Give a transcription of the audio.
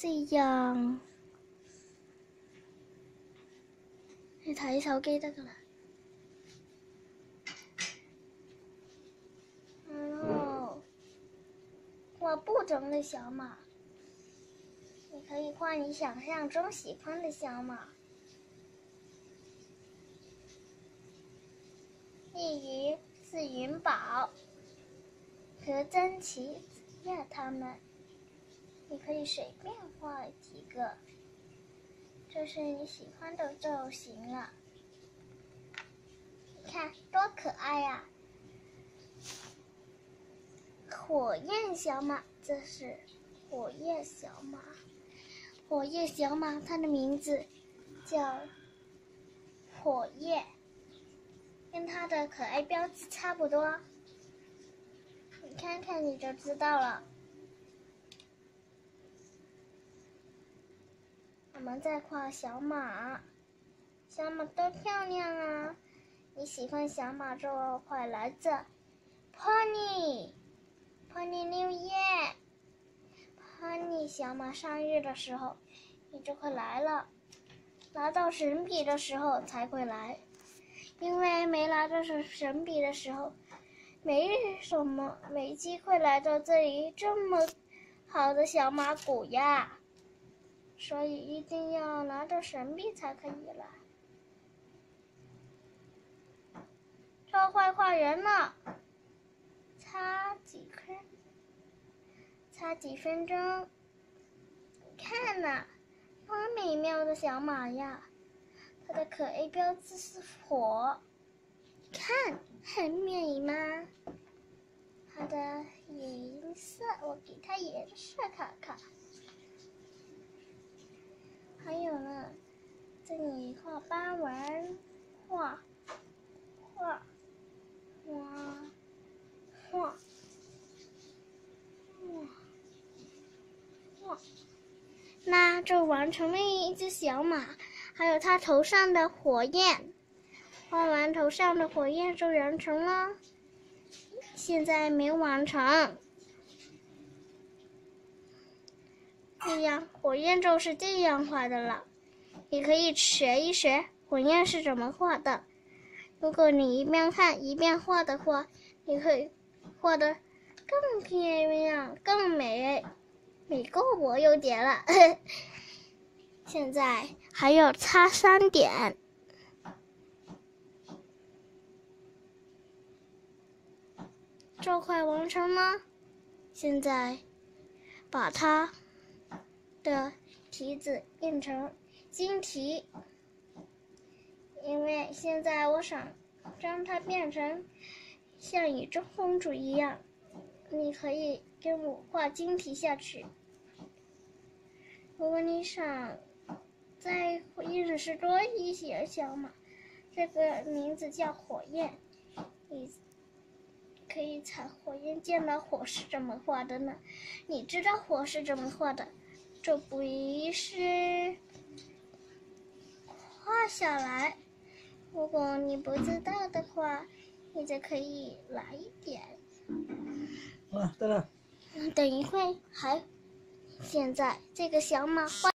這樣，你睇手機得㗎啦。然後畫不同的小馬，你可以畫你想象中喜歡的小馬，例如是雲寶和珍奇子夜他們。你可以隨便畫幾個，這是你喜歡的造型了。你看多可愛呀！火焰小馬，這是火焰小馬。火焰小馬，它的名字叫火焰，跟它的可愛標誌差不多。你看看你就知道了。我們再畫小馬，小馬多漂亮啊！你喜歡小馬就快來這 Pony New Year Pony 小馬生日的時候，你就會來了。拿到神筆的時候才會來，因為沒拿到神筆的時候，沒機會來到這裡這麼好的小馬谷呀。所以一定要拿着神筆才可以來。這快畫完了，差幾分鐘。看吶，多美妙的小馬呀！它的可愛標誌是火，看很美嗎？它的顏色，我給它顏色看看。還有呢，這裡畫斑紋，畫，那就完成了一隻小馬，還有它頭上的火焰。畫完頭上的火焰就完成了，現在沒完成。這樣火焰就是這樣畫的了，你可以學一學火焰是怎麼畫的。如果你一邊看一邊畫的話，你可以畫得更漂亮、更美過我有點了。現在還有差3點，就快完成了。現在把它的蹄子印成金蹄，因為現在我想將它變成像宇宙公主一樣，你可以跟我畫金蹄下去。如果你想再認識多一些小馬，這個名字叫火焰，你可以踩火焰見到火是怎麼畫的呢？你知道火是怎麼畫的，就不是畫下來。如果你不知道的話，你就可以來一點。 對了。 等一會，現在這個小馬畫